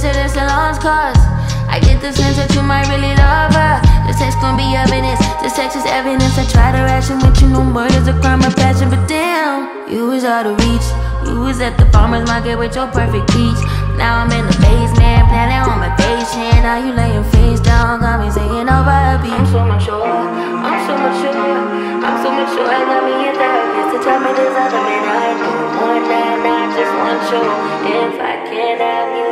said it's a lost cause. I get the sense that you might really love her. This text gon' be evidence, this text is evidence. I try to ration with you, no murder's a crime of passion. But damn, you was out of reach. You was at the farmer's market with your perfect peach. Now I'm in the basement, planning on my patient. Now you laying face down, got me saying over a beat. I'm so mature, I'm so mature, I'm so mature. I got me a therapist to tell me there's other men I know. One night, not just one show. If I can't have you